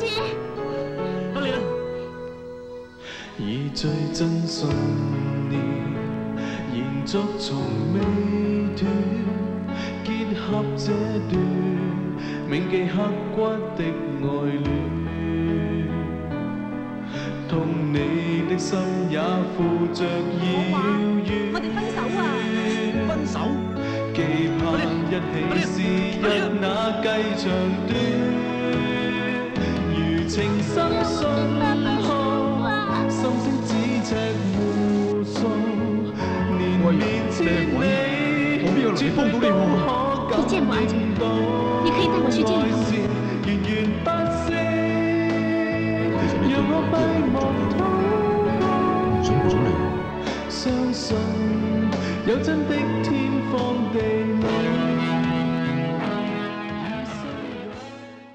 姐， 我嚟啦！ 以最真信念，延續從未斷，結合這段銘記刻骨的愛戀。 同你的心也附着遙遠。 我哋分手啊！ 分手？ 期盼一起是日那計長短，如情深信號，心聲咫尺互訴，連綿千里，絕不可感到。 你可以帶我去見你父母。 源源不息。 讓我閉目禱告，相信有真的天。